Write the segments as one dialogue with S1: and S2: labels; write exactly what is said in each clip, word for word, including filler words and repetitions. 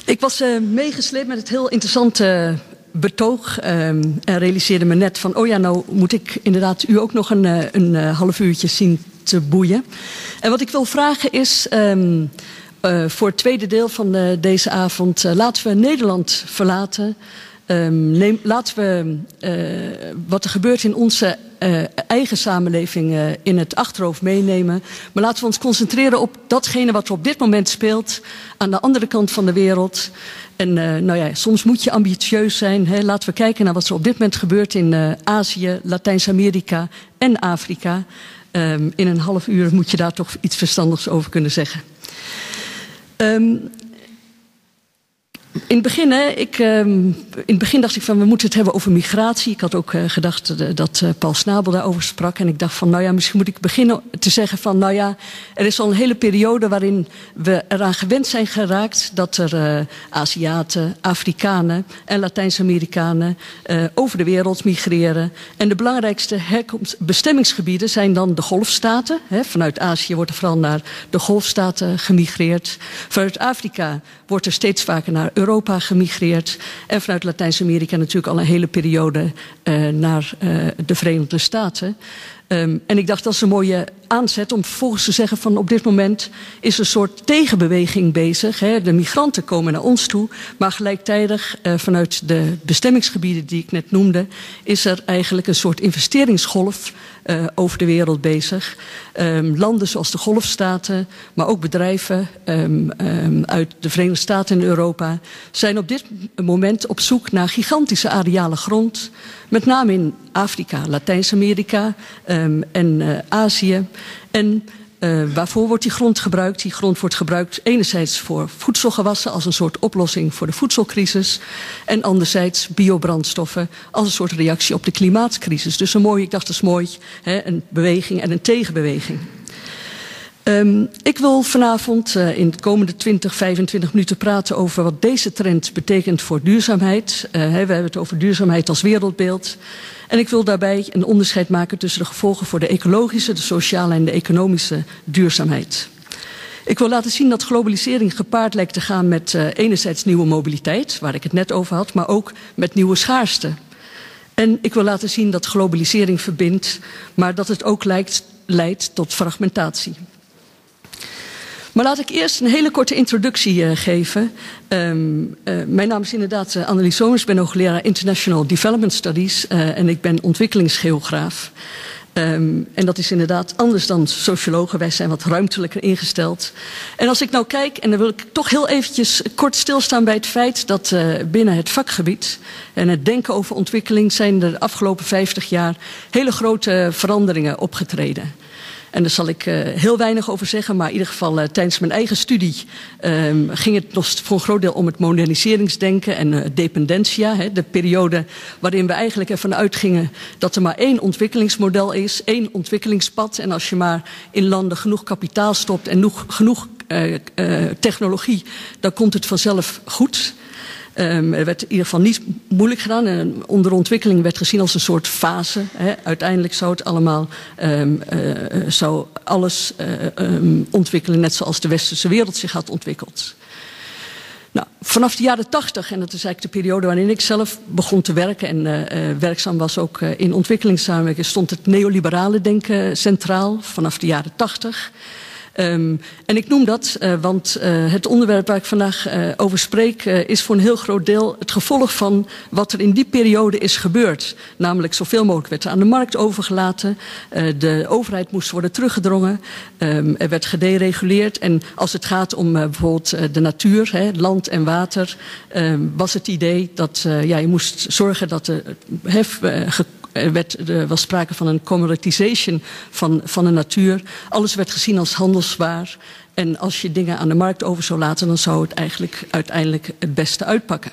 S1: Ik was uh, meegesleept met het heel interessante betoog uh, en realiseerde me net van... oh ja, nou moet ik inderdaad u ook nog een, uh, een uh, half uurtje zien te boeien. En wat ik wil vragen is... Um, uh, voor het tweede deel van uh, deze avond... Uh, laten we Nederland verlaten... Um, neem, laten we uh, wat er gebeurt in onze uh, eigen samenleving uh, in het achterhoofd meenemen. Maar laten we ons concentreren op datgene wat er op dit moment speelt aan de andere kant van de wereld. En uh, nou ja, soms moet je ambitieus zijn. Hè. Laten we kijken naar wat er op dit moment gebeurt in uh, Azië, Latijns-Amerika en Afrika. Um, in een half uur moet je daar toch iets verstandigs over kunnen zeggen. Um, In het, begin, hè, ik, um, in het begin dacht ik van we moeten het hebben over migratie. Ik had ook uh, gedacht uh, dat uh, Paul Snabel daarover sprak. En ik dacht van nou ja, misschien moet ik beginnen te zeggen van nou ja, er is al een hele periode waarin we eraan gewend zijn geraakt dat er uh, Aziaten, Afrikanen en Latijns-Amerikanen uh, over de wereld migreren. En de belangrijkste herkomst, bestemmingsgebieden zijn dan de golfstaten. Hè. Vanuit Azië wordt er vooral naar de golfstaten gemigreerd. Vanuit Afrika wordt er steeds vaker naar Europa gemigreerd. En vanuit Latijns-Amerika natuurlijk al een hele periode uh, naar uh, de Verenigde Staten. Um, en ik dacht dat is een mooie aanzet om vervolgens te zeggen van op dit moment is een soort tegenbeweging bezig. Hè. De migranten komen naar ons toe, maar gelijktijdig uh, vanuit de bestemmingsgebieden die ik net noemde is er eigenlijk een soort investeringsgolf uh, over de wereld bezig. Um, landen zoals de golfstaten, maar ook bedrijven um, um, uit de Verenigde Staten en Europa zijn op dit moment op zoek naar gigantische arealen grond. Met name in Afrika, Latijns-Amerika um, en uh, Azië. En uh, waarvoor wordt die grond gebruikt? Die grond wordt gebruikt enerzijds voor voedselgewassen als een soort oplossing voor de voedselcrisis. En anderzijds biobrandstoffen als een soort reactie op de klimaatcrisis. Dus een mooi, ik dacht dat is mooi, hè, een beweging en een tegenbeweging. Um, ik wil vanavond uh, in de komende twintig, vijfentwintig minuten praten over wat deze trend betekent voor duurzaamheid. Uh, he, we hebben het over duurzaamheid als wereldbeeld. En ik wil daarbij een onderscheid maken tussen de gevolgen voor de ecologische, de sociale en de economische duurzaamheid. Ik wil laten zien dat globalisering gepaard lijkt te gaan met uh, enerzijds nieuwe mobiliteit, waar ik het net over had, maar ook met nieuwe schaarste. En ik wil laten zien dat globalisering verbindt, maar dat het ook lijkt, leidt tot fragmentatie. Maar laat ik eerst een hele korte introductie uh, geven. Um, uh, mijn naam is inderdaad uh, Annelies Somers. Ik ben hoogleraar International Development Studies uh, en ik ben ontwikkelingsgeograaf. Um, en dat is inderdaad anders dan sociologen. Wij zijn wat ruimtelijker ingesteld. En als ik nou kijk, en dan wil ik toch heel eventjes kort stilstaan bij het feit dat uh, binnen het vakgebied en het denken over ontwikkeling zijn er de afgelopen vijftig jaar hele grote veranderingen opgetreden. En daar zal ik uh, heel weinig over zeggen, maar in ieder geval uh, tijdens mijn eigen studie um, ging het nog voor een groot deel om het moderniseringsdenken en uh, dependentia. Hè, de periode waarin we eigenlijk ervan uitgingen dat er maar één ontwikkelingsmodel is, één ontwikkelingspad. En als je maar in landen genoeg kapitaal stopt en genoeg, genoeg uh, uh, technologie, dan komt het vanzelf goed. Um, er werd in ieder geval niet moeilijk gedaan. En onderontwikkeling werd gezien als een soort fase. Hè. Uiteindelijk zou het allemaal um, uh, zou alles uh, um, ontwikkelen, net zoals de westerse wereld zich had ontwikkeld. Nou, vanaf de jaren tachtig, en dat is eigenlijk de periode waarin ik zelf begon te werken en uh, uh, werkzaam was ook uh, in ontwikkelingssamenwerking, stond het neoliberale denken centraal vanaf de jaren tachtig. Um, en ik noem dat, uh, want uh, het onderwerp waar ik vandaag uh, over spreek uh, is voor een heel groot deel het gevolg van wat er in die periode is gebeurd. Namelijk zoveel mogelijk werd er aan de markt overgelaten, uh, de overheid moest worden teruggedrongen, um, er werd gedereguleerd. En als het gaat om uh, bijvoorbeeld uh, de natuur, hè, land en water, uh, was het idee dat uh, ja, je moest zorgen dat de hef uh, Er werd, er was sprake van een commoditisation van, van de natuur. Alles werd gezien als handelswaar. En als je dingen aan de markt over zou laten, dan zou het eigenlijk uiteindelijk het beste uitpakken.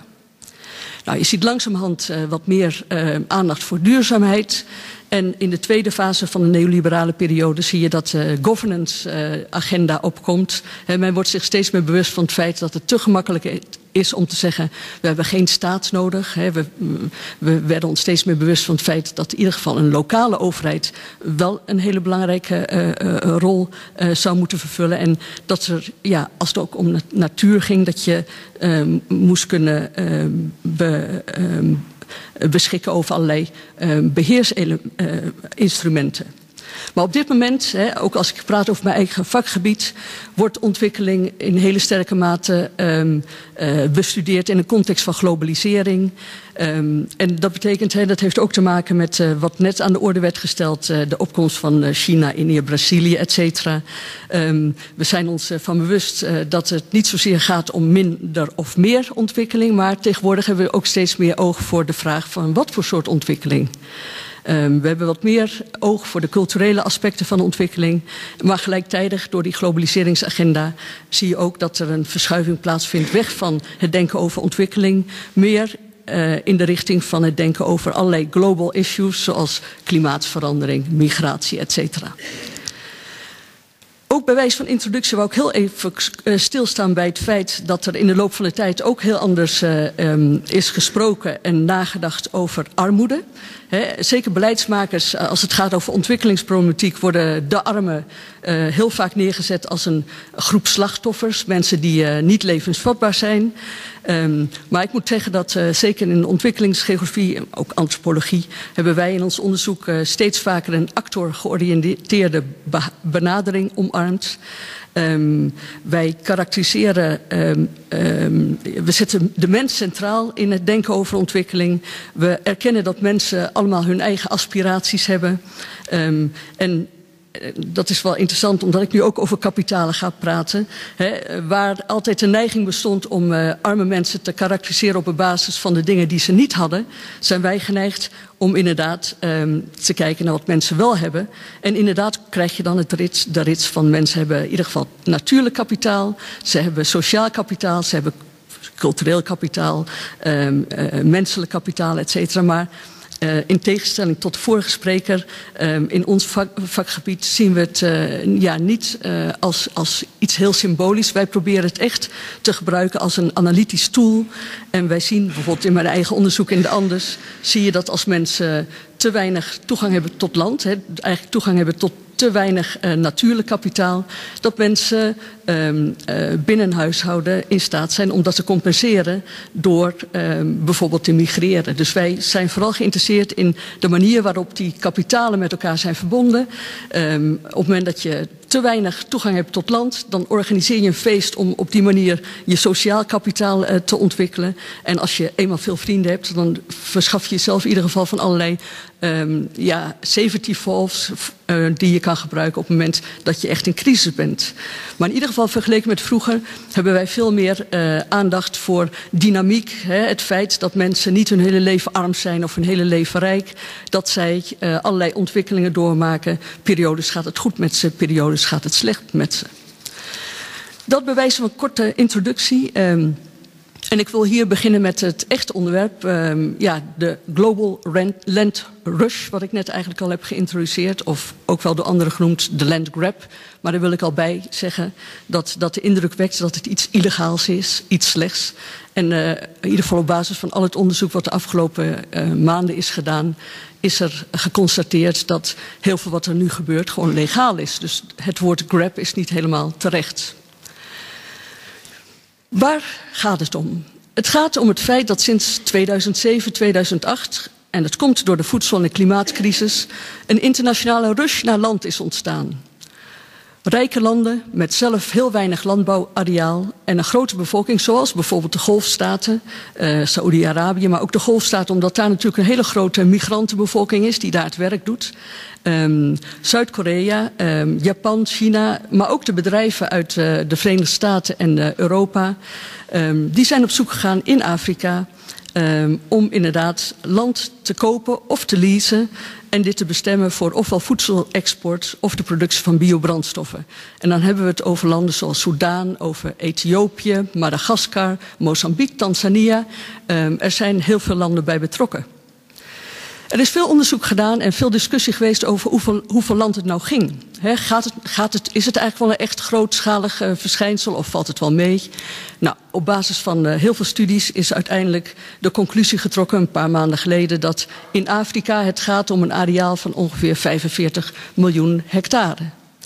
S1: Nou, je ziet langzamerhand uh, wat meer uh, aandacht voor duurzaamheid. En in de tweede fase van de neoliberale periode zie je dat de uh, governance uh, agenda opkomt. He, men wordt zich steeds meer bewust van het feit dat het te gemakkelijk is om te zeggen, we hebben geen staat nodig. Hè. We, we werden ons steeds meer bewust van het feit dat in ieder geval een lokale overheid wel een hele belangrijke uh, uh, rol uh, zou moeten vervullen. En dat er, ja, als het ook om natuur ging, dat je uh, moest kunnen uh, be, uh, beschikken over allerlei uh, beheersinstrumenten. Uh, Maar op dit moment, hè, ook als ik praat over mijn eigen vakgebied, wordt ontwikkeling in hele sterke mate um, uh, bestudeerd in een context van globalisering. Um, en dat betekent, hè, dat heeft ook te maken met uh, wat net aan de orde werd gesteld, uh, de opkomst van uh, China, India, Brazilië, et cetera. Um, we zijn ons uh, van bewust uh, dat het niet zozeer gaat om minder of meer ontwikkeling, maar tegenwoordig hebben we ook steeds meer oog voor de vraag van wat voor soort ontwikkeling. Um, we hebben wat meer oog voor de culturele aspecten van de ontwikkeling. Maar gelijktijdig door die globaliseringsagenda zie je ook dat er een verschuiving plaatsvindt weg van het denken over ontwikkeling. Meer uh, in de richting van het denken over allerlei global issues zoals klimaatverandering, migratie, et cetera. Ook bij wijze van introductie wou ik heel even stilstaan bij het feit dat er in de loop van de tijd ook heel anders uh, um, is gesproken en nagedacht over armoede. He, zeker beleidsmakers, als het gaat over ontwikkelingsproblematiek, worden de armen uh, heel vaak neergezet als een groep slachtoffers. Mensen die uh, niet levensvatbaar zijn. Um, maar ik moet zeggen dat uh, zeker in de ontwikkelingsgeografie en ook antropologie hebben wij in ons onderzoek uh, steeds vaker een actor-georiënteerde benadering omarmd. Um, wij karakteriseren, um, um, we zetten de mens centraal in het denken over ontwikkeling. We erkennen dat mensen allemaal hun eigen aspiraties hebben. Um, en dat is wel interessant, omdat ik nu ook over kapitalen ga praten. Hè, waar altijd de neiging bestond om uh, arme mensen te karakteriseren op basis van de dingen die ze niet hadden, zijn wij geneigd om inderdaad um, te kijken naar wat mensen wel hebben. En inderdaad krijg je dan het rits, de rits van mensen hebben in ieder geval natuurlijk kapitaal, ze hebben sociaal kapitaal, ze hebben cultureel kapitaal, um, uh, menselijk kapitaal, et cetera. Maar Uh, in tegenstelling tot de vorige spreker, um, in ons vak, vakgebied zien we het uh, ja, niet uh, als, als iets heel symbolisch. Wij proberen het echt te gebruiken als een analytisch tool. En wij zien bijvoorbeeld in mijn eigen onderzoek in de Andes, zie je dat als mensen te weinig toegang hebben tot land, hè, eigenlijk toegang hebben tot te weinig uh, natuurlijk kapitaal, dat mensen um, uh, binnen een huishouden in staat zijn om dat te compenseren door um, bijvoorbeeld te migreren. Dus wij zijn vooral geïnteresseerd in de manier waarop die kapitalen met elkaar zijn verbonden. Um, op het moment dat je te weinig toegang hebt tot land, dan organiseer je een feest om op die manier je sociaal kapitaal uh, te ontwikkelen. En als je eenmaal veel vrienden hebt, dan verschaf je jezelf in ieder geval van allerlei um, ja, safety valves uh, die je kan gebruiken op het moment dat je echt in crisis bent. Maar in ieder geval vergeleken met vroeger hebben wij veel meer uh, aandacht voor dynamiek. Hè, het feit dat mensen niet hun hele leven arm zijn of hun hele leven rijk. Dat zij uh, allerlei ontwikkelingen doormaken. Periodes gaat het goed met ze, periodes gaat het slecht met ze. Dat bewijst een korte introductie. Um, En ik wil hier beginnen met het echte onderwerp, um, ja, de Global Land Rush, wat ik net eigenlijk al heb geïntroduceerd, of ook wel door anderen genoemd de Land Grab. Maar daar wil ik al bij zeggen dat, dat de indruk wekt dat het iets illegaals is, iets slechts. En uh, in ieder geval op basis van al het onderzoek wat de afgelopen uh, maanden is gedaan, is er geconstateerd dat heel veel wat er nu gebeurt gewoon legaal is. Dus het woord grab is niet helemaal terecht. Waar gaat het om? Het gaat om het feit dat sinds tweeduizend zeven, tweeduizend acht, en dat komt door de voedsel- en klimaatcrisis, een internationale rush naar land is ontstaan. Rijke landen met zelf heel weinig landbouwareaal en een grote bevolking, zoals bijvoorbeeld de Golfstaten, uh, Saoedi-Arabië, maar ook de Golfstaten, omdat daar natuurlijk een hele grote migrantenbevolking is die daar het werk doet. Um, Zuid-Korea, um, Japan, China, maar ook de bedrijven uit uh, de Verenigde Staten en uh, Europa, um, die zijn op zoek gegaan in Afrika um, om inderdaad land te kopen of te leasen en dit te bestemmen voor ofwel voedselexport of de productie van biobrandstoffen. En dan hebben we het over landen zoals Soudaan, over Ethiopië, Madagaskar, Mozambique, Tanzania. Um, er zijn heel veel landen bij betrokken. Er is veel onderzoek gedaan en veel discussie geweest over hoeveel, hoeveel land het nou ging. He, gaat het, gaat het, is het eigenlijk wel een echt grootschalig uh, verschijnsel of valt het wel mee? Nou, op basis van uh, heel veel studies is uiteindelijk de conclusie getrokken een paar maanden geleden dat in Afrika het gaat om een areaal van ongeveer vijfenveertig miljoen hectare.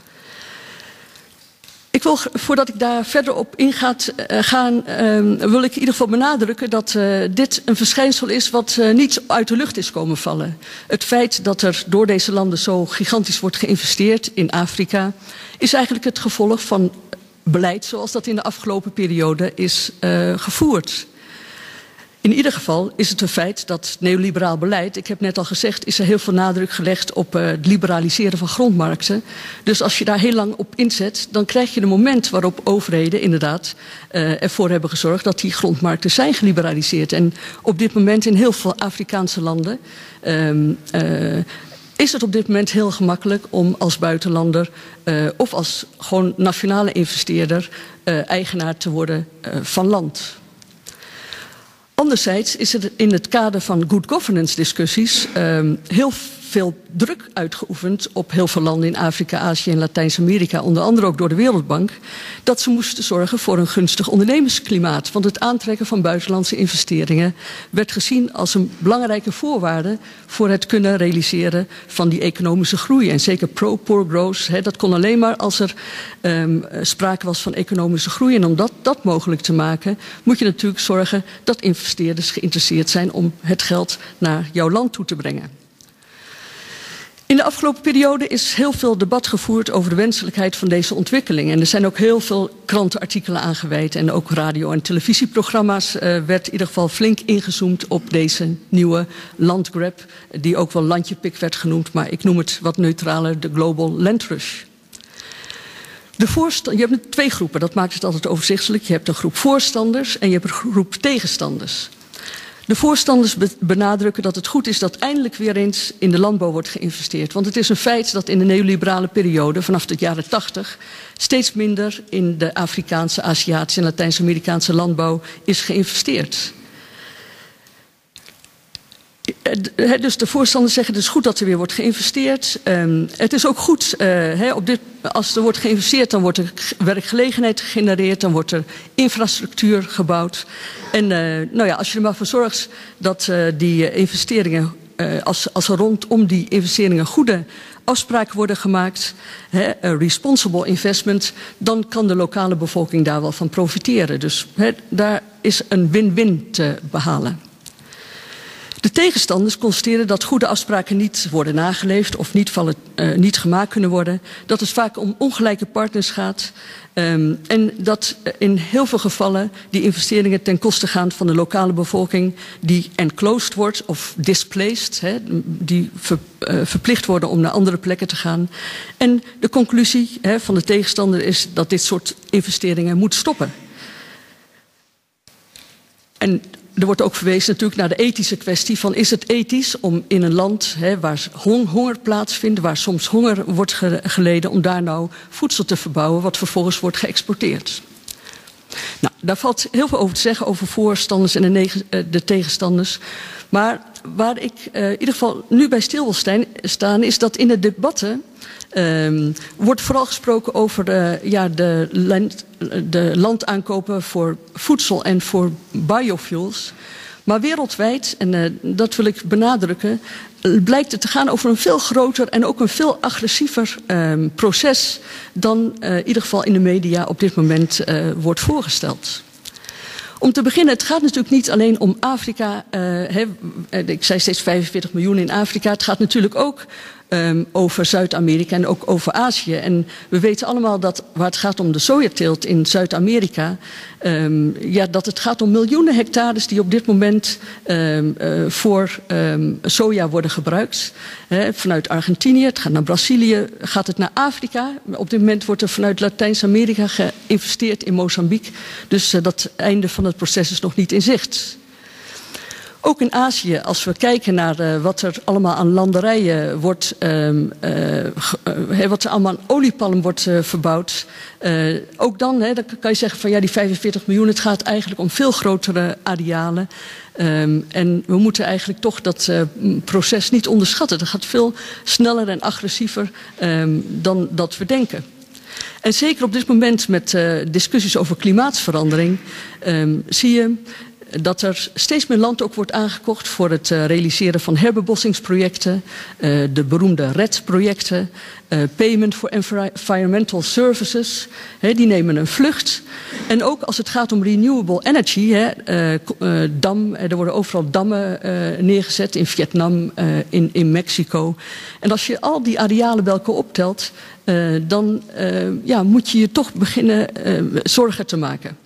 S1: Ik wil, voordat ik daar verder op inga, uh, gaan, uh, wil ik in ieder geval benadrukken dat uh, dit een verschijnsel is wat uh, niet uit de lucht is komen vallen. Het feit dat er door deze landen zo gigantisch wordt geïnvesteerd in Afrika is eigenlijk het gevolg van beleid zoals dat in de afgelopen periode is uh, gevoerd. In ieder geval is het een feit dat neoliberaal beleid, ik heb net al gezegd, is er heel veel nadruk gelegd op uh, het liberaliseren van grondmarkten. Dus als je daar heel lang op inzet, dan krijg je een moment waarop overheden inderdaad uh, ervoor hebben gezorgd dat die grondmarkten zijn geliberaliseerd. En op dit moment in heel veel Afrikaanse landen um, uh, is het op dit moment heel gemakkelijk om als buitenlander uh, of als gewoon nationale investeerder uh, eigenaar te worden uh, van land. Anderzijds is er in het kader van good governance discussies um, heel veel druk uitgeoefend op heel veel landen in Afrika, Azië en Latijns-Amerika, onder andere ook door de Wereldbank, dat ze moesten zorgen voor een gunstig ondernemersklimaat. Want het aantrekken van buitenlandse investeringen werd gezien als een belangrijke voorwaarde voor het kunnen realiseren van die economische groei. En zeker pro-poor growth, he, dat kon alleen maar als er um, sprake was van economische groei. En om dat, dat mogelijk te maken, moet je natuurlijk zorgen dat investeerders geïnteresseerd zijn om het geld naar jouw land toe te brengen. In de afgelopen periode is heel veel debat gevoerd over de wenselijkheid van deze ontwikkeling. En er zijn ook heel veel krantenartikelen aangewijd en ook radio- en televisieprogramma's uh, werd in ieder geval flink ingezoomd op deze nieuwe landgrab, die ook wel landjepik werd genoemd, maar ik noem het wat neutraler de Global Land Rush. De voorstand, je hebt twee groepen, dat maakt het altijd overzichtelijk. Je hebt een groep voorstanders en je hebt een groep tegenstanders. De voorstanders benadrukken dat het goed is dat eindelijk weer eens in de landbouw wordt geïnvesteerd. Want het is een feit dat in de neoliberale periode, vanaf de jaren tachtig, steeds minder in de Afrikaanse, Aziatische en Latijns-Amerikaanse landbouw is geïnvesteerd. Dus de voorstanders zeggen het is goed dat er weer wordt geïnvesteerd. Um, het is ook goed, uh, he, op dit, als er wordt geïnvesteerd dan wordt er werkgelegenheid gegenereerd, dan wordt er infrastructuur gebouwd. En uh, nou ja, als je er maar voor zorgt dat uh, die uh, investeringen, uh, als, als er rondom die investeringen goede afspraken worden gemaakt, he, uh, responsible investment, dan kan de lokale bevolking daar wel van profiteren. Dus he, daar is een win-win te behalen. De tegenstanders constateren dat goede afspraken niet worden nageleefd of niet, vallen, uh, niet gemaakt kunnen worden. Dat het vaak om ongelijke partners gaat. Um, en dat in heel veel gevallen die investeringen ten koste gaan van de lokale bevolking die enclosed wordt of displaced, he, die ver, uh, verplicht worden om naar andere plekken te gaan. En de conclusie he, van de tegenstander is dat dit soort investeringen moet stoppen. En er wordt ook verwezen natuurlijk naar de ethische kwestie van is het ethisch om in een land he, waar honger plaatsvindt, waar soms honger wordt geleden, om daar nou voedsel te verbouwen wat vervolgens wordt geëxporteerd. Nou, daar valt heel veel over te zeggen over voorstanders en de, de tegenstanders. Maar waar ik uh, in ieder geval nu bij stil wil staan is dat in de debatten Um, wordt vooral gesproken over de, ja, de, land, de landaankopen voor voedsel en voor biofuels. Maar wereldwijd, en uh, dat wil ik benadrukken, blijkt het te gaan over een veel groter en ook een veel agressiever um, proces dan uh, in ieder geval in de media op dit moment uh, wordt voorgesteld. Om te beginnen, het gaat natuurlijk niet alleen om Afrika. Uh, he, ik zei steeds vijfenveertig miljoen in Afrika. Het gaat natuurlijk ook um, over Zuid-Amerika en ook over Azië. En we weten allemaal dat waar het gaat om de sojateelt in Zuid-Amerika, um, ja, dat het gaat om miljoenen hectares die op dit moment um, uh, voor um, soja worden gebruikt. He, vanuit Argentinië, het gaat naar Brazilië, gaat het naar Afrika. Op dit moment wordt er vanuit Latijns-Amerika geïnvesteerd in Mozambique. Dus uh, dat einde van het proces is nog niet in zicht. Ook in Azië, als we kijken naar uh, wat er allemaal aan landerijen wordt, uh, uh, uh, wat er allemaal aan oliepalm wordt uh, verbouwd. Uh, ook dan, hè, dan kan je zeggen van ja, die vijfenveertig miljoen, het gaat eigenlijk om veel grotere arealen. Um, en we moeten eigenlijk toch dat uh, proces niet onderschatten. Dat gaat veel sneller en agressiever um, dan dat we denken. En zeker op dit moment met uh, discussies over klimaatverandering um, zie je dat er steeds meer land ook wordt aangekocht voor het uh, realiseren van herbebossingsprojecten, uh, de beroemde R E D-projecten, uh, Payment for Environmental Services, he, die nemen een vlucht. En ook als het gaat om renewable energy, he, uh, uh, dam, er worden overal dammen uh, neergezet in Vietnam, uh, in, in Mexico. En als je al die arealen bij elkaar optelt, uh, dan uh, ja, moet je je toch beginnen uh, zorgen te maken.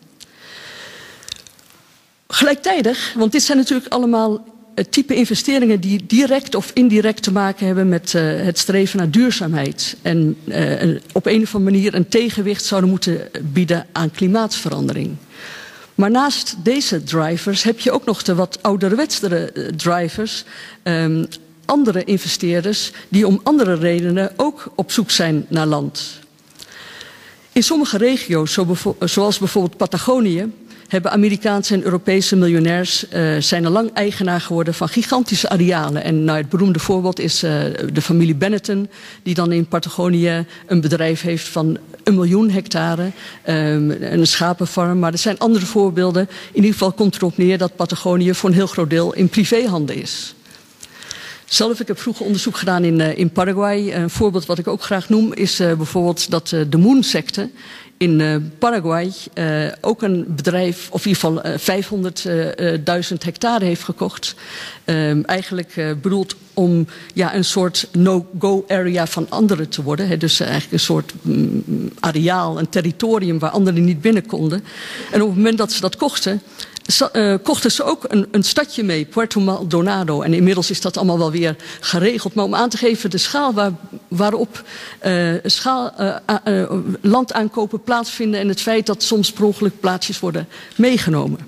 S1: Gelijktijdig, want dit zijn natuurlijk allemaal het type investeringen die direct of indirect te maken hebben met uh, het streven naar duurzaamheid. En uh, op een of andere manier een tegenwicht zouden moeten bieden aan klimaatverandering. Maar naast deze drivers heb je ook nog de wat ouderwetsere drivers, um, andere investeerders die om andere redenen ook op zoek zijn naar land. In sommige regio's, zo bevo- zoals bijvoorbeeld Patagonië, hebben Amerikaanse en Europese miljonairs uh, zijn al lang eigenaar geworden van gigantische arealen. En nou, het beroemde voorbeeld is uh, de familie Benetton, die dan in Patagonië een bedrijf heeft van een miljoen hectare, um, een schapenfarm. Maar er zijn andere voorbeelden. In ieder geval komt erop neer dat Patagonië voor een heel groot deel in privéhanden is. Zelf, ik heb vroeger onderzoek gedaan in, uh, in Paraguay. Een voorbeeld wat ik ook graag noem is uh, bijvoorbeeld dat uh, de Moon-secte in uh, Paraguay uh, ook een bedrijf, of in ieder geval uh, vijfhonderdduizend hectare heeft gekocht. Uh, eigenlijk uh, bedoeld om ja, een soort no-go area van anderen te worden. Hè. Dus uh, eigenlijk een soort um, areaal, een territorium waar anderen niet binnen konden. En op het moment dat ze dat kochten, Uh, kochten ze ook een, een stadje mee, Puerto Maldonado. En inmiddels is dat allemaal wel weer geregeld. Maar om aan te geven de schaal waar, waarop uh, schaal, uh, uh, landaankopen plaatsvinden en het feit dat soms per ongeluk plaatsjes worden meegenomen.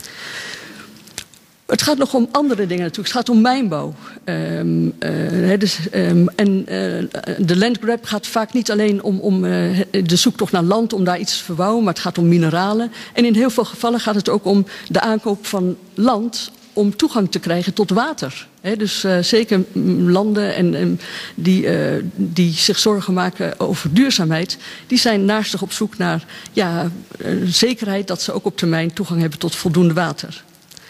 S1: Het gaat nog om andere dingen natuurlijk. Het gaat om mijnbouw. Um, uh, dus, um, en uh, de landgrab gaat vaak niet alleen om, om uh, de zoektocht naar land, om daar iets te verbouwen, maar het gaat om mineralen. En in heel veel gevallen gaat het ook om de aankoop van land om toegang te krijgen tot water. He, dus uh, zeker landen en, en die, uh, die zich zorgen maken over duurzaamheid, die zijn naastig op zoek naar ja, uh, zekerheid dat ze ook op termijn toegang hebben tot voldoende water.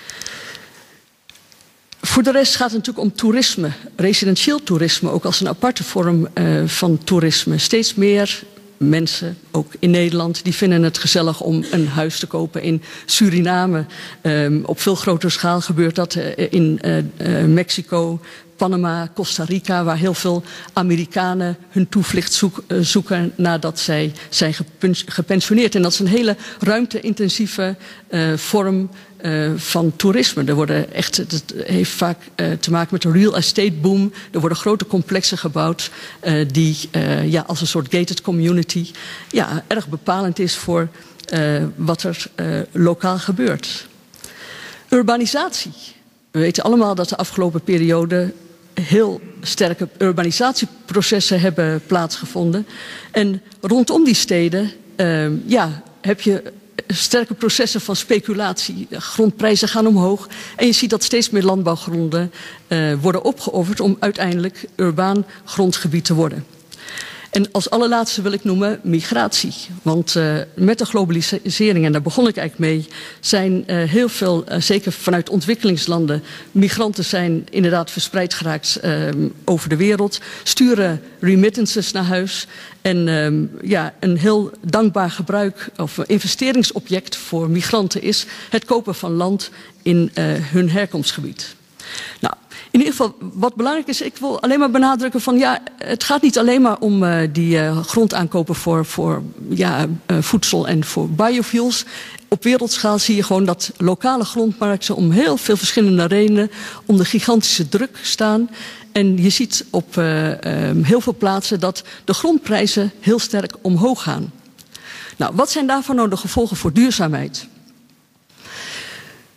S1: Voor de rest gaat het natuurlijk om toerisme, residentieel toerisme, ook als een aparte vorm uh, van toerisme. Steeds meer mensen, ook in Nederland, die vinden het gezellig om een huis te kopen in Suriname. Um, op veel grotere schaal gebeurt dat uh, in uh, uh, Mexico, Panama, Costa Rica, waar heel veel Amerikanen hun toevlucht zoek, uh, zoeken nadat zij zijn gepensioneerd. En dat is een hele ruimte-intensieve uh, vorm uh, van toerisme. Er worden echt, het heeft vaak uh, te maken met een real estate boom. Er worden grote complexen gebouwd uh, die uh, ja, als een soort gated community ja, erg bepalend is voor uh, wat er uh, lokaal gebeurt. Urbanisatie. We weten allemaal dat de afgelopen periode heel sterke urbanisatieprocessen hebben plaatsgevonden. En rondom die steden uh, ja, heb je sterke processen van speculatie. Grondprijzen gaan omhoog. En je ziet dat steeds meer landbouwgronden uh, worden opgeofferd om uiteindelijk urbaan grondgebied te worden. En als allerlaatste wil ik noemen migratie. Want uh, met de globalisering, en daar begon ik eigenlijk mee, zijn uh, heel veel, uh, zeker vanuit ontwikkelingslanden, migranten zijn inderdaad verspreid geraakt uh, over de wereld, sturen remittances naar huis. En uh, ja, een heel dankbaar gebruik of investeringsobject voor migranten is het kopen van land in uh, hun herkomstgebied. Nou, in ieder geval, wat belangrijk is, ik wil alleen maar benadrukken van ja, het gaat niet alleen maar om uh, die uh, grondaankopen voor, voor ja, uh, voedsel en voor biofuels. Op wereldschaal zie je gewoon dat lokale grondmarkten om heel veel verschillende redenen onder gigantische druk staan. En je ziet op uh, uh, heel veel plaatsen dat de grondprijzen heel sterk omhoog gaan. Nou, wat zijn daarvan nou de gevolgen voor duurzaamheid?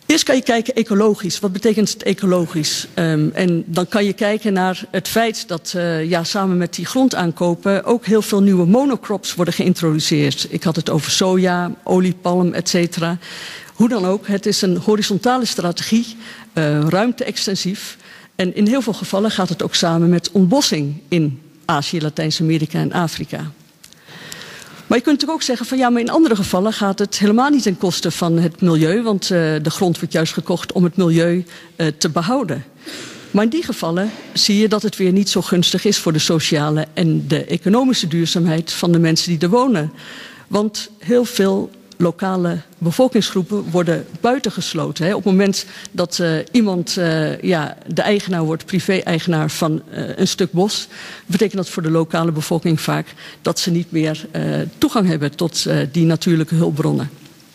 S1: Eerst kan je kijken ecologisch. Wat betekent het ecologisch? Um, en dan kan je kijken naar het feit dat uh, ja, samen met die grondaankopen ook heel veel nieuwe monocrops worden geïntroduceerd. Ik had het over soja, oliepalm, et cetera. Hoe dan ook, het is een horizontale strategie, uh, ruimte-extensief. En in heel veel gevallen gaat het ook samen met ontbossing in Azië, Latijns-Amerika en Afrika. Maar je kunt natuurlijk ook zeggen van ja, maar in andere gevallen gaat het helemaal niet ten koste van het milieu, want uh, de grond wordt juist gekocht om het milieu uh, te behouden. Maar in die gevallen zie je dat het weer niet zo gunstig is voor de sociale en de economische duurzaamheid van de mensen die er wonen. Want heel veel lokale bevolkingsgroepen worden buitengesloten. Hè. Op het moment dat uh, iemand uh, ja, de eigenaar wordt, privé-eigenaar van uh, een stuk bos, betekent dat voor de lokale bevolking vaak dat ze niet meer uh, toegang hebben tot uh, die natuurlijke hulpbronnen.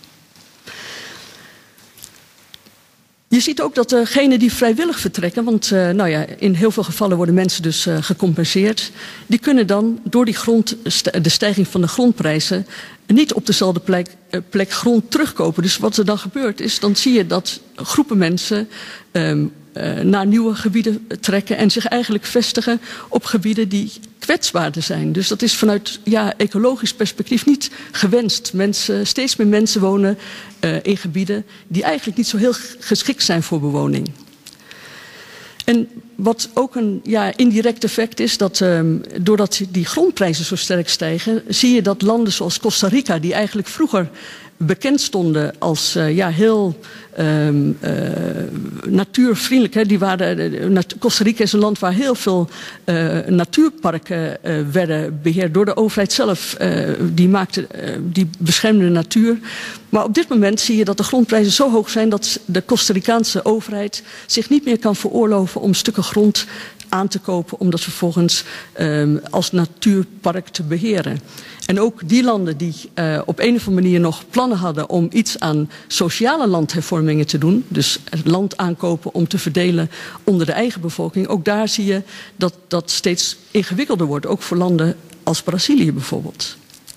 S1: Je ziet ook dat degenen die vrijwillig vertrekken, want uh, nou ja, in heel veel gevallen worden mensen dus uh, gecompenseerd, die kunnen dan door die grond, de stijging van de grondprijzen niet op dezelfde plek, uh, plek grond terugkopen. Dus wat er dan gebeurt is, dan zie je dat groepen mensen um, uh, naar nieuwe gebieden trekken en zich eigenlijk vestigen op gebieden die kwetsbaarder zijn. Dus dat is vanuit ja, ecologisch perspectief niet gewenst. Mensen, steeds meer mensen wonen uh, in gebieden die eigenlijk niet zo heel geschikt zijn voor bewoning. En wat ook een ja, indirect effect is, dat um, doordat die grondprijzen zo sterk stijgen, zie je dat landen zoals Costa Rica, die eigenlijk vroeger bekend stonden als uh, ja, heel um, uh, natuurvriendelijk. Hè. Die waren, uh, Costa Rica is een land waar heel veel uh, natuurparken uh, werden beheerd door de overheid zelf. Uh, die, maakte, uh, die beschermde de natuur. Maar op dit moment zie je dat de grondprijzen zo hoog zijn dat de Costa Ricaanse overheid zich niet meer kan veroorloven om stukken grond aan te kopen om dat vervolgens um, als natuurpark te beheren. En ook die landen die uh, op een of andere manier nog plannen hadden om iets aan sociale landhervormingen te doen, dus het land aankopen om te verdelen onder de eigen bevolking, ook daar zie je dat dat steeds ingewikkelder wordt, ook voor landen als Brazilië bijvoorbeeld.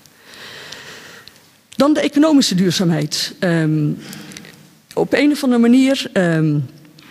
S1: Dan de economische duurzaamheid. Um, op een of andere manier um,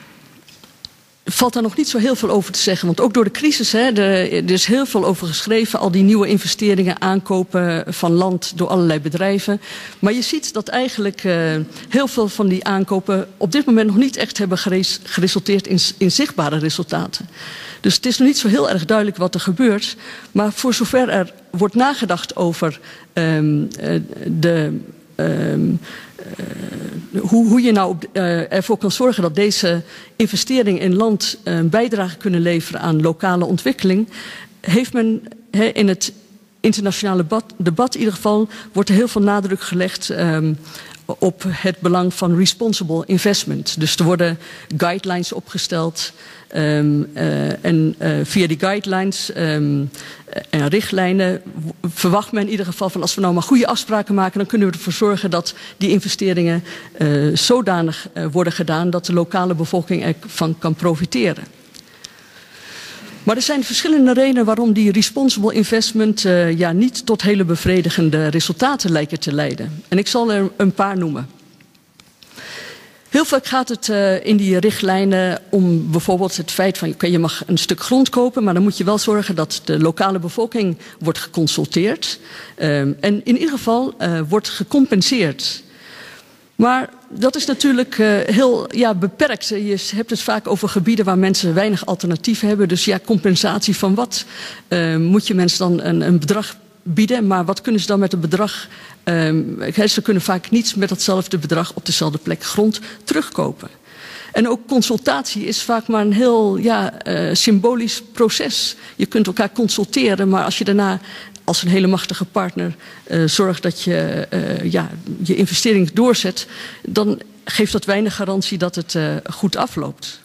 S1: valt daar nog niet zo heel veel over te zeggen. Want ook door de crisis, hè, de, er is heel veel over geschreven. Al die nieuwe investeringen, aankopen van land door allerlei bedrijven. Maar je ziet dat eigenlijk uh, heel veel van die aankopen op dit moment nog niet echt hebben geres, geresulteerd in, in zichtbare resultaten. Dus het is nog niet zo heel erg duidelijk wat er gebeurt. Maar voor zover er wordt nagedacht over um, de... Um, uh, hoe, hoe je nou op, uh, ervoor kan zorgen dat deze investeringen in land een uh, bijdrage kunnen leveren aan lokale ontwikkeling, heeft men he, in het internationale debat, debat in ieder geval wordt er heel veel nadruk gelegd um, op het belang van responsible investment. Dus er worden guidelines opgesteld um, uh, en uh, via die guidelines um, en richtlijnen verwacht men in ieder geval van als we nou maar goede afspraken maken, dan kunnen we ervoor zorgen dat die investeringen uh, zodanig uh, worden gedaan dat de lokale bevolking ervan kan profiteren. Maar er zijn verschillende redenen waarom die responsible investment uh, ja, niet tot hele bevredigende resultaten lijken te leiden. En ik zal er een paar noemen. Heel vaak gaat het uh, in die richtlijnen om bijvoorbeeld het feit van okay, je mag een stuk grond kopen, maar dan moet je wel zorgen dat de lokale bevolking wordt geconsulteerd. Uh, en in ieder geval uh, wordt gecompenseerd. Maar dat is natuurlijk uh, heel ja, beperkt. Je hebt het vaak over gebieden waar mensen weinig alternatieven hebben. Dus ja, compensatie van wat? Uh, moet je mensen dan een, een bedrag bieden? Maar wat kunnen ze dan met het bedrag? Uh, ze kunnen vaak niet met datzelfde bedrag op dezelfde plek grond terugkopen. En ook consultatie is vaak maar een heel ja, uh, symbolisch proces. Je kunt elkaar consulteren, maar als je daarna als een hele machtige partner uh, zorgt dat je uh, ja, je investering doorzet, dan geeft dat weinig garantie dat het uh, goed afloopt.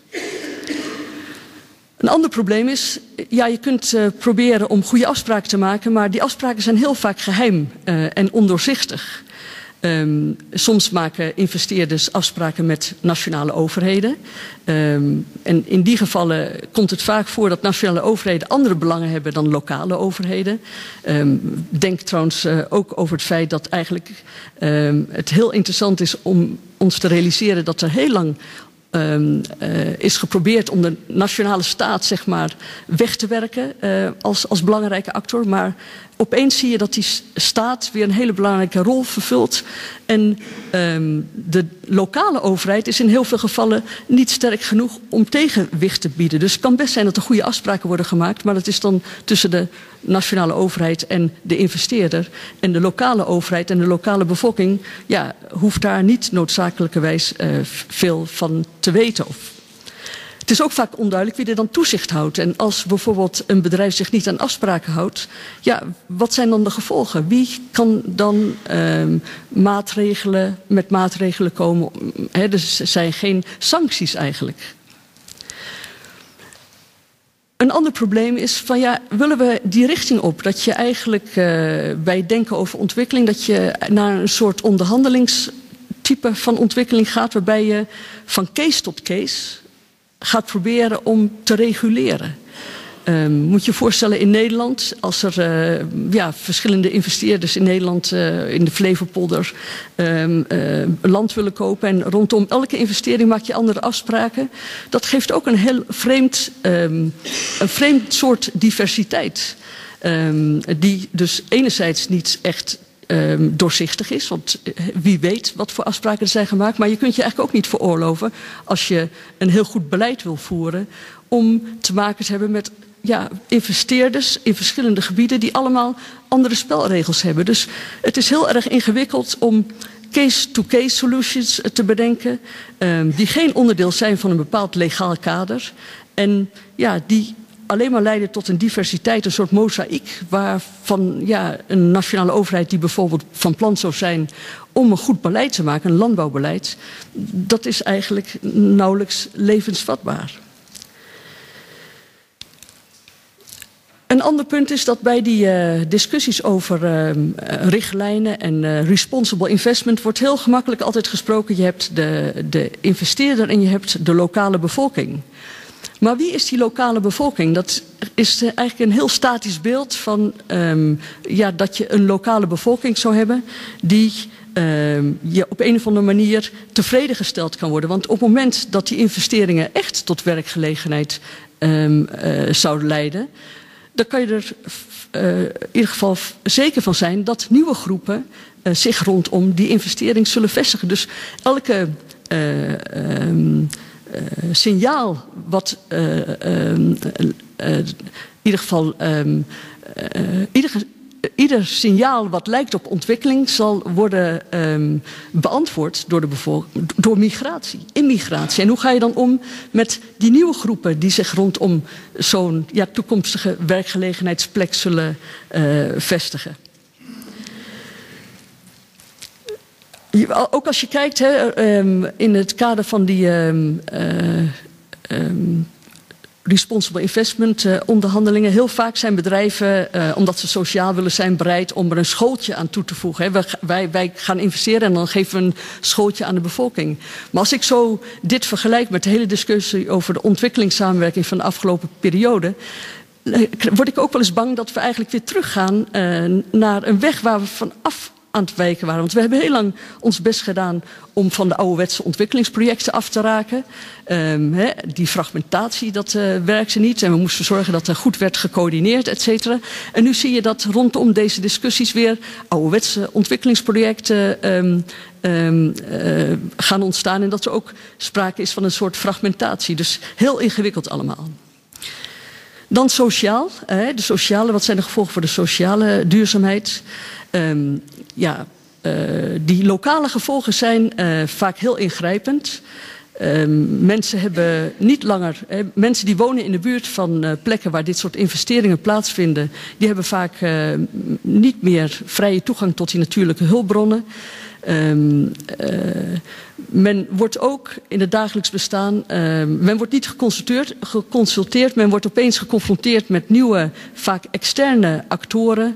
S1: Een ander probleem is, ja, je kunt uh, proberen om goede afspraken te maken, maar die afspraken zijn heel vaak geheim uh, en ondoorzichtig. Um, soms maken investeerders afspraken met nationale overheden. Um, en in die gevallen komt het vaak voor dat nationale overheden andere belangen hebben dan lokale overheden. Um, denk trouwens uh, ook over het feit dat eigenlijk um, het heel interessant is om ons te realiseren dat er heel lang Um, uh, is geprobeerd om de nationale staat zeg maar, weg te werken uh, als, als belangrijke actor. Maar opeens zie je dat die staat weer een hele belangrijke rol vervult. En um, de lokale overheid is in heel veel gevallen niet sterk genoeg om tegenwicht te bieden. Dus het kan best zijn dat er goede afspraken worden gemaakt. Maar dat is dan tussen de nationale overheid en de investeerder. En de lokale overheid en de lokale bevolking ja, hoeft daar niet noodzakelijkerwijs uh, veel van te weten. Of het is ook vaak onduidelijk wie er dan toezicht houdt. En als bijvoorbeeld een bedrijf zich niet aan afspraken houdt, ja, wat zijn dan de gevolgen? Wie kan dan uh, maatregelen, met maatregelen komen? He, dus er zijn geen sancties eigenlijk. Een ander probleem is van ja, willen we die richting op? Dat je eigenlijk uh, bij denken over ontwikkeling, dat je naar een soort onderhandelingstype van ontwikkeling gaat, waarbij je van case tot case gaat proberen om te reguleren. Um, moet je je voorstellen in Nederland, als er uh, ja, verschillende investeerders in Nederland, uh, in de Flevopolder, um, uh, land willen kopen en rondom elke investering maak je andere afspraken. Dat geeft ook een heel vreemd, um, een vreemd soort diversiteit. Um, die dus enerzijds niet echt Um, doorzichtig is, want wie weet wat voor afspraken er zijn gemaakt. Maar je kunt je eigenlijk ook niet veroorloven als je een heel goed beleid wil voeren om te maken te hebben met ja, investeerders in verschillende gebieden die allemaal andere spelregels hebben. Dus het is heel erg ingewikkeld om case-to-case solutions te bedenken um, die geen onderdeel zijn van een bepaald legaal kader en ja, die alleen maar leiden tot een diversiteit, een soort mozaïek, waarvan ja, een nationale overheid die bijvoorbeeld van plan zou zijn om een goed beleid te maken, een landbouwbeleid, dat is eigenlijk nauwelijks levensvatbaar. Een ander punt is dat bij die uh, discussies over uh, richtlijnen en uh, responsible investment wordt heel gemakkelijk altijd gesproken. Je hebt de, de investeerder en je hebt de lokale bevolking. Maar wie is die lokale bevolking? Dat is eigenlijk een heel statisch beeld van um, ja, dat je een lokale bevolking zou hebben die um, je op een of andere manier tevreden gesteld kan worden. Want op het moment dat die investeringen echt tot werkgelegenheid um, uh, zouden leiden, dan kan je er uh, in ieder geval zeker van zijn dat nieuwe groepen uh, zich rondom die investering zullen vestigen. Dus elke uh, um, Uh, signaal wat uh, uh, uh, in ieder geval um, uh, ieder, ieder signaal wat lijkt op ontwikkeling zal worden um, beantwoord door de bevolking, door migratie, immigratie. En hoe ga je dan om met die nieuwe groepen die zich rondom zo'n ja, toekomstige werkgelegenheidsplek zullen uh, vestigen? Ook als je kijkt hè, um, in het kader van die um, uh, um, responsible investment uh, onderhandelingen, heel vaak zijn bedrijven, uh, omdat ze sociaal willen zijn, bereid om er een schooltje aan toe te voegen. Hè. Wij, wij, wij gaan investeren en dan geven we een schooltje aan de bevolking. Maar als ik zo dit vergelijk met de hele discussie over de ontwikkelingssamenwerking van de afgelopen periode, word ik ook wel eens bang dat we eigenlijk weer teruggaan uh, naar een weg waar we vanaf aan het wijken waren. Want we hebben heel lang ons best gedaan om van de ouderwetse ontwikkelingsprojecten af te raken. Um, he, die fragmentatie, dat uh, werkte niet. En we moesten zorgen dat er goed werd gecoördineerd, et cetera. En nu zie je dat rondom deze discussies weer ouderwetse ontwikkelingsprojecten um, um, uh, gaan ontstaan. En dat er ook sprake is van een soort fragmentatie. Dus heel ingewikkeld allemaal. Dan sociaal. Hè, de sociale, wat zijn de gevolgen voor de sociale duurzaamheid? Um, ja, uh, die lokale gevolgen zijn uh, vaak heel ingrijpend. Um, mensen hebben niet langer, eh, mensen die wonen in de buurt van uh, plekken waar dit soort investeringen plaatsvinden, die hebben vaak uh, niet meer vrije toegang tot die natuurlijke hulpbronnen. Um, uh, men wordt ook in het dagelijks bestaan, uh, men wordt niet geconsulteerd, geconsulteerd, men wordt opeens geconfronteerd met nieuwe, vaak externe actoren.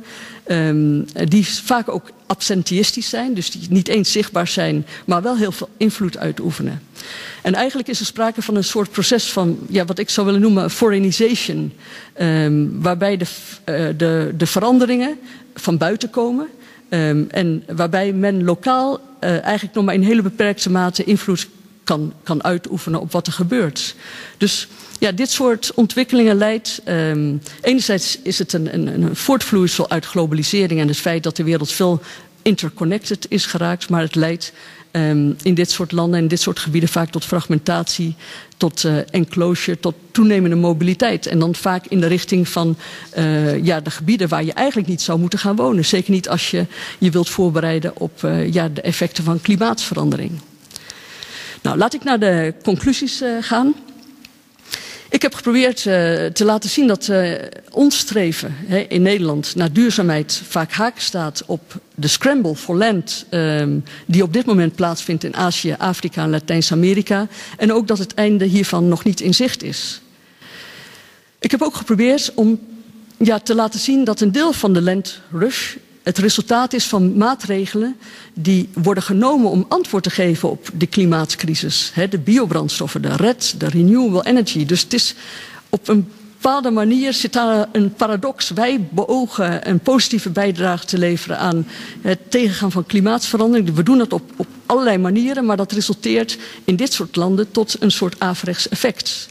S1: Um, die vaak ook absentistisch zijn, dus die niet eens zichtbaar zijn, maar wel heel veel invloed uitoefenen. En eigenlijk is er sprake van een soort proces van, ja, wat ik zou willen noemen foreignization, um, waarbij de, uh, de, de veranderingen van buiten komen um, en waarbij men lokaal uh, eigenlijk nog maar in hele beperkte mate invloed kan, kan uitoefenen op wat er gebeurt. Dus ja, dit soort ontwikkelingen leidt, um, enerzijds is het een, een, een voortvloeisel uit globalisering en het feit dat de wereld veel interconnected is geraakt, maar het leidt um, in dit soort landen en in dit soort gebieden vaak tot fragmentatie, tot uh, enclosure, tot toenemende mobiliteit. En dan vaak in de richting van uh, ja, de gebieden waar je eigenlijk niet zou moeten gaan wonen. Zeker niet als je je wilt voorbereiden op uh, ja, de effecten van klimaatsverandering. Nou, laat ik naar de conclusies uh, gaan. Ik heb geprobeerd uh, te laten zien dat uh, ons streven he, in Nederland naar duurzaamheid vaak haak staat op de scramble for land um, die op dit moment plaatsvindt in Azië, Afrika en Latijns-Amerika. En ook dat het einde hiervan nog niet in zicht is. Ik heb ook geprobeerd om ja, te laten zien dat een deel van de land rush het resultaat is van maatregelen die worden genomen om antwoord te geven op de klimaatcrisis. He, de biobrandstoffen, de R E D, de renewable energy. Dus het is op een bepaalde manier zit daar een paradox. Wij beogen een positieve bijdrage te leveren aan het tegengaan van klimaatsverandering. We doen dat op, op allerlei manieren, maar dat resulteert in dit soort landen tot een soort averechts effect.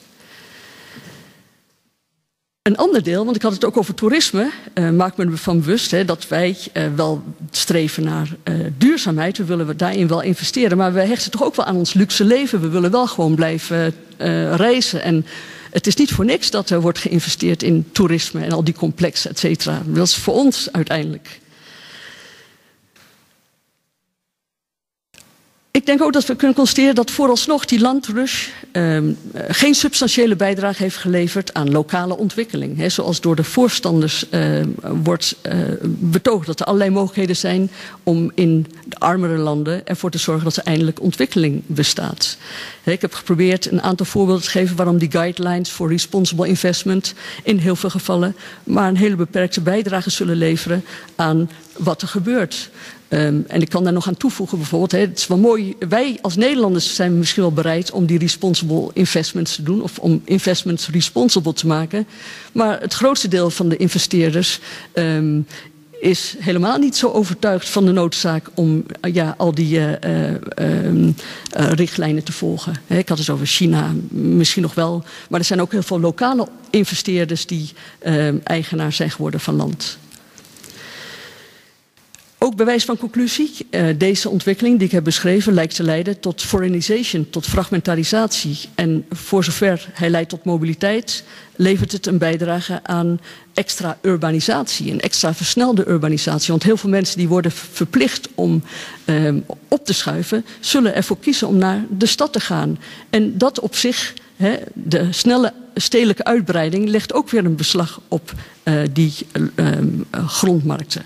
S1: Een ander deel, want ik had het ook over toerisme, uh, maak me ervan bewust hè, dat wij uh, wel streven naar uh, duurzaamheid. We willen daarin wel investeren, maar we hechten toch ook wel aan ons luxe leven. We willen wel gewoon blijven uh, reizen. En het is niet voor niks dat er wordt geïnvesteerd in toerisme en al die complexen, et cetera. Dat is voor ons uiteindelijk. Ik denk ook dat we kunnen constateren dat vooralsnog die landrush uh, geen substantiële bijdrage heeft geleverd aan lokale ontwikkeling. He, zoals door de voorstanders uh, wordt uh, betoogd dat er allerlei mogelijkheden zijn om in de armere landen ervoor te zorgen dat er eindelijk ontwikkeling bestaat. He, ik heb geprobeerd een aantal voorbeelden te geven waarom die guidelines voor responsible investment in heel veel gevallen maar een hele beperkte bijdrage zullen leveren aan wat er gebeurt. Um, en ik kan daar nog aan toevoegen bijvoorbeeld, hè, het is wel mooi, wij als Nederlanders zijn misschien wel bereid om die responsible investments te doen of om investments responsible te maken. Maar het grootste deel van de investeerders um, is helemaal niet zo overtuigd van de noodzaak om uh, ja, al die uh, uh, uh, richtlijnen te volgen. He, ik had het over China, misschien nog wel, maar er zijn ook heel veel lokale investeerders die uh, eigenaar zijn geworden van land. Ook bij wijze van conclusie, uh, deze ontwikkeling die ik heb beschreven lijkt te leiden tot foreignization, tot fragmentarisatie. En voor zover hij leidt tot mobiliteit, levert het een bijdrage aan extra urbanisatie, een extra versnelde urbanisatie. Want heel veel mensen die worden verplicht om uh, op te schuiven, zullen ervoor kiezen om naar de stad te gaan. En dat op zich, hè, de snelle stedelijke uitbreiding, legt ook weer een beslag op uh, die uh, uh, grondmarkten.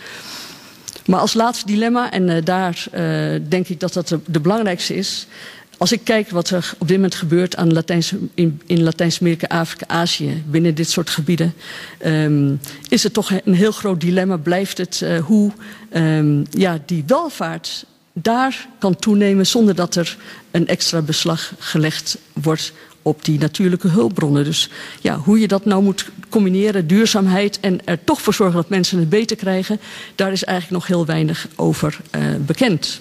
S1: Maar als laatste dilemma, en uh, daar uh, denk ik dat dat de, de belangrijkste is. Als ik kijk wat er op dit moment gebeurt aan Latijns, in, in Latijns-Amerika, Afrika, Azië, binnen dit soort gebieden, um, is het toch een heel groot dilemma. Blijft het uh, hoe um, ja, die welvaart daar kan toenemen zonder dat er een extra beslag gelegd wordt op die natuurlijke hulpbronnen. Dus ja, hoe je dat nou moet combineren, duurzaamheid en er toch voor zorgen dat mensen het beter krijgen, daar is eigenlijk nog heel weinig over uh, bekend.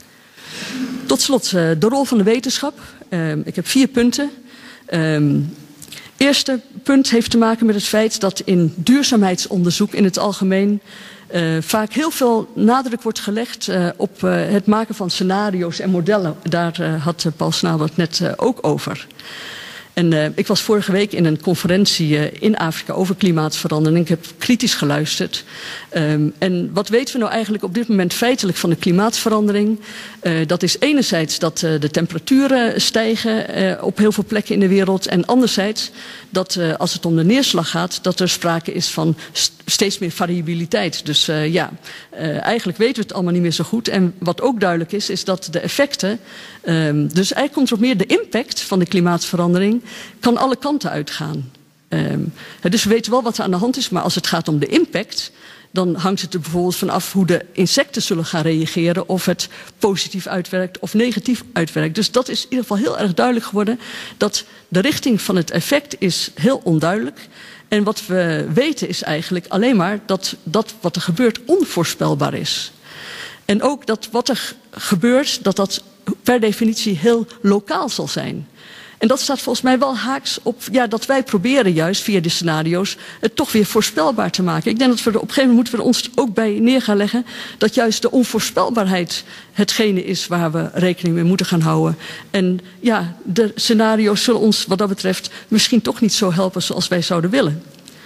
S1: Tot slot uh, de rol van de wetenschap. Uh, ik heb vier punten. Um, eerste punt heeft te maken met het feit dat in duurzaamheidsonderzoek in het algemeen Uh, vaak heel veel nadruk wordt gelegd uh, op uh, het maken van scenario's en modellen. Daar uh, had uh, Paul Snabel het net uh, ook over. En uh, ik was vorige week in een conferentie uh, in Afrika over klimaatsverandering. Ik heb kritisch geluisterd. Um, en wat weten we nou eigenlijk op dit moment feitelijk van de klimaatsverandering? Uh, dat is enerzijds dat uh, de temperaturen stijgen uh, op heel veel plekken in de wereld. En anderzijds dat uh, als het om de neerslag gaat, dat er sprake is van st steeds meer variabiliteit. Dus uh, ja, uh, eigenlijk weten we het allemaal niet meer zo goed. En wat ook duidelijk is, is dat de effecten, um, dus eigenlijk komt er op meer de impact van de klimaatsverandering, kan alle kanten uitgaan. Um, dus we weten wel wat er aan de hand is, maar als het gaat om de impact, dan hangt het er bijvoorbeeld vanaf hoe de insecten zullen gaan reageren, of het positief uitwerkt of negatief uitwerkt. Dus dat is in ieder geval heel erg duidelijk geworden, dat de richting van het effect is heel onduidelijk. En wat we weten is eigenlijk alleen maar dat, dat wat er gebeurt onvoorspelbaar is. En ook dat wat er gebeurt, dat dat per definitie heel lokaal zal zijn. En dat staat volgens mij wel haaks op, ja, dat wij proberen juist via de scenario's het toch weer voorspelbaar te maken. Ik denk dat we er op een gegeven moment moeten we er ons ook bij neer gaan leggen dat juist de onvoorspelbaarheid hetgene is waar we rekening mee moeten gaan houden. En ja, de scenario's zullen ons wat dat betreft misschien toch niet zo helpen zoals wij zouden willen.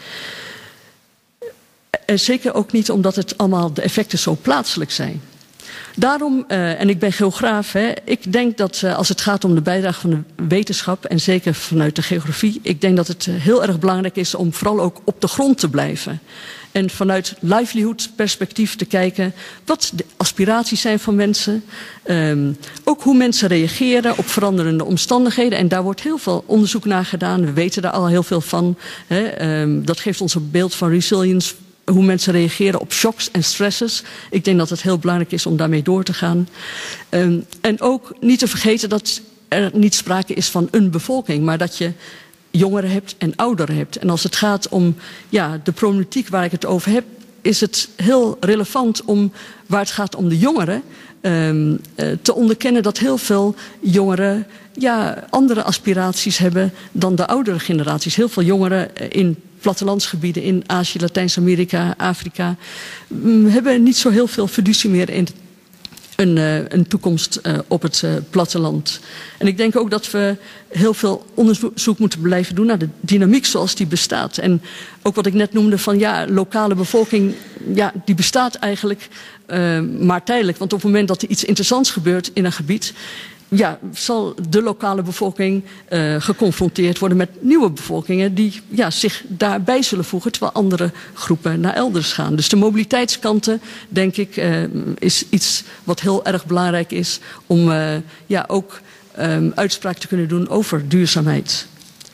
S1: En zeker ook niet omdat het allemaal de effecten zo plaatselijk zijn. Daarom, uh, en ik ben geograaf, hè, ik denk dat uh, als het gaat om de bijdrage van de wetenschap, en zeker vanuit de geografie, ik denk dat het uh, heel erg belangrijk is om vooral ook op de grond te blijven. En vanuit livelihood perspectief te kijken wat de aspiraties zijn van mensen. Um, ook hoe mensen reageren op veranderende omstandigheden. En daar wordt heel veel onderzoek naar gedaan. We weten daar al heel veel van. Hè. Um, dat geeft ons een beeld van resilience. Hoe mensen reageren op shocks en stresses. Ik denk dat het heel belangrijk is om daarmee door te gaan. Um, en ook niet te vergeten dat er niet sprake is van een bevolking, maar dat je jongeren hebt en ouderen hebt. En als het gaat om ja, de problematiek waar ik het over heb, is het heel relevant om, waar het gaat om de jongeren, um, uh, te onderkennen dat heel veel jongeren ja, andere aspiraties hebben dan de oudere generaties. Heel veel jongeren in plattelandsgebieden in Azië, Latijns-Amerika, Afrika um, hebben niet zo heel veel fiducie meer in een, uh, een toekomst uh, op het uh, platteland. En ik denk ook dat we heel veel onderzoek moeten blijven doen naar de dynamiek zoals die bestaat. En ook wat ik net noemde van ja, lokale bevolking, ja, die bestaat eigenlijk uh, maar tijdelijk. Want op het moment dat er iets interessants gebeurt in een gebied, ja, zal de lokale bevolking uh, geconfronteerd worden met nieuwe bevolkingen die ja, zich daarbij zullen voegen, terwijl andere groepen naar elders gaan. Dus de mobiliteitskanten, denk ik, uh, is iets wat heel erg belangrijk is om uh, ja, ook um, uitspraak te kunnen doen over duurzaamheid.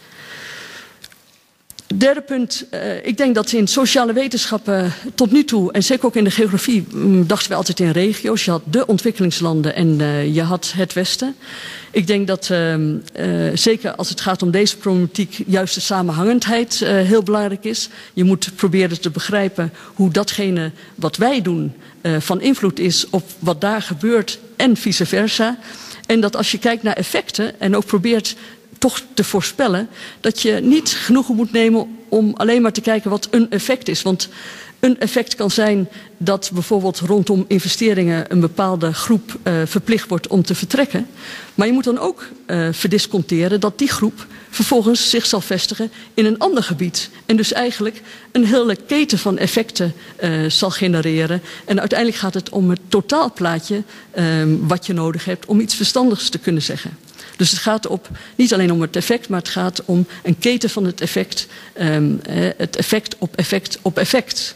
S1: Derde punt, uh, ik denk dat in sociale wetenschappen tot nu toe, en zeker ook in de geografie, um, dachten we altijd in regio's. Je had de ontwikkelingslanden en uh, je had het Westen. Ik denk dat, uh, uh, zeker als het gaat om deze problematiek, juist de samenhangendheid uh, heel belangrijk is. Je moet proberen te begrijpen hoe datgene wat wij doen uh, van invloed is op wat daar gebeurt en vice versa. En dat als je kijkt naar effecten en ook probeert toch te voorspellen, dat je niet genoegen moet nemen om alleen maar te kijken wat een effect is. Want een effect kan zijn dat bijvoorbeeld rondom investeringen een bepaalde groep uh, verplicht wordt om te vertrekken. Maar je moet dan ook uh, verdisconteren dat die groep vervolgens zich zal vestigen in een ander gebied. En dus eigenlijk een hele keten van effecten uh, zal genereren. En uiteindelijk gaat het om het totaalplaatje uh, wat je nodig hebt om iets verstandigs te kunnen zeggen. Dus het gaat op, niet alleen om het effect, maar het gaat om een keten van het effect. Um, het effect op effect op effect.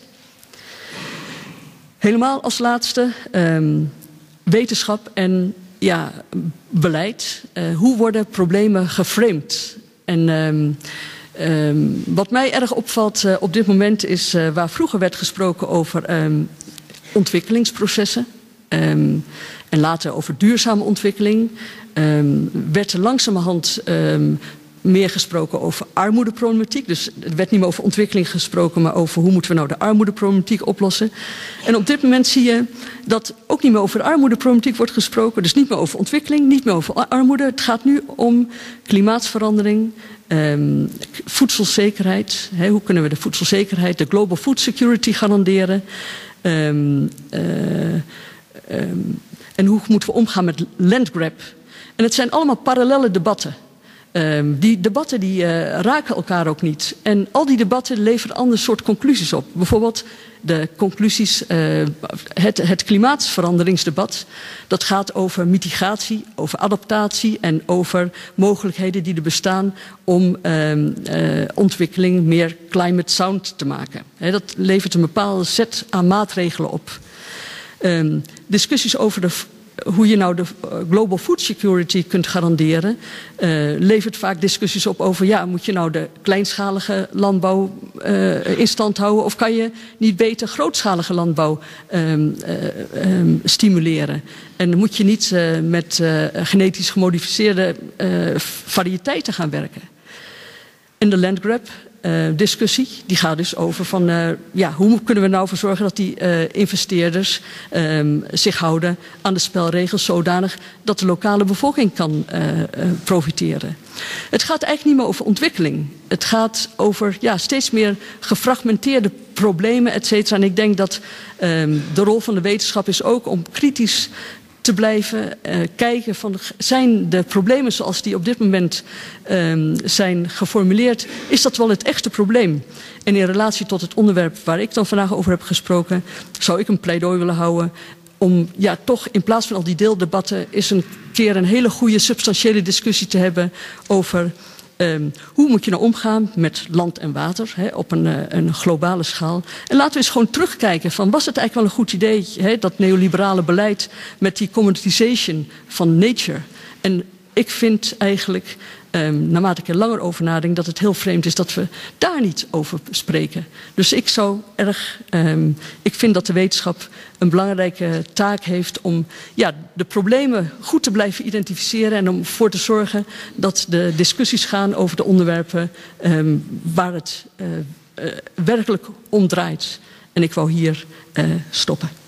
S1: Helemaal als laatste, um, wetenschap en ja, beleid. Uh, hoe worden problemen geframed? En um, um, wat mij erg opvalt uh, op dit moment is uh, waar vroeger werd gesproken over um, ontwikkelingsprocessen. Um, en later over duurzame ontwikkeling. Um, werd er langzamerhand um, meer gesproken over armoedeproblematiek. Dus er werd niet meer over ontwikkeling gesproken, maar over hoe moeten we nou de armoedeproblematiek oplossen. En op dit moment zie je dat ook niet meer over de armoedeproblematiek wordt gesproken. Dus niet meer over ontwikkeling, niet meer over armoede. Het gaat nu om klimaatsverandering, um, voedselzekerheid. He, hoe kunnen we de voedselzekerheid, de global food security garanderen? Um, uh, um, en hoe moeten we omgaan met landgrab? En het zijn allemaal parallelle debatten. Um, die debatten die, uh, raken elkaar ook niet. En al die debatten leveren ander soort conclusies op. Bijvoorbeeld de conclusies, uh, het, het klimaatveranderingsdebat. Dat gaat over mitigatie, over adaptatie en over mogelijkheden die er bestaan om uh, uh, ontwikkeling meer climate sound te maken. He, dat levert een bepaalde set aan maatregelen op. Um, discussies over de hoe je nou de global food security kunt garanderen, uh, levert vaak discussies op over, ja, moet je nou de kleinschalige landbouw uh, in stand houden of kan je niet beter grootschalige landbouw um, uh, um, stimuleren? En dan moet je niet uh, met uh, genetisch gemodificeerde uh, variëteiten gaan werken. En de landgrab uh, discussie, die gaat dus over van, uh, ja, hoe kunnen we nou ervoor zorgen dat die uh, investeerders um, zich houden aan de spelregels zodanig dat de lokale bevolking kan uh, uh, profiteren. Het gaat eigenlijk niet meer over ontwikkeling. Het gaat over, ja, steeds meer gefragmenteerde problemen, et cetera. En ik denk dat um, de rol van de wetenschap is ook om kritisch te blijven uh, kijken van, zijn de problemen zoals die op dit moment um, zijn geformuleerd, is dat wel het echte probleem? En in relatie tot het onderwerp waar ik dan vandaag over heb gesproken, zou ik een pleidooi willen houden om, ja, toch in plaats van al die deeldebatten eens een keer een hele goede substantiële discussie te hebben over Um, hoe moet je nou omgaan met land en water, he, op een, uh, een globale schaal. En laten we eens gewoon terugkijken van, was het eigenlijk wel een goed idee, he, dat neoliberale beleid met die commoditization van nature. En ik vind eigenlijk, um, naarmate ik er langer over nadenk, dat het heel vreemd is dat we daar niet over spreken. Dus ik zou erg, um, ik vind dat de wetenschap een belangrijke taak heeft om, ja, de problemen goed te blijven identificeren en om ervoor te zorgen dat de discussies gaan over de onderwerpen um, waar het uh, uh, werkelijk om draait. En ik wou hier uh, stoppen.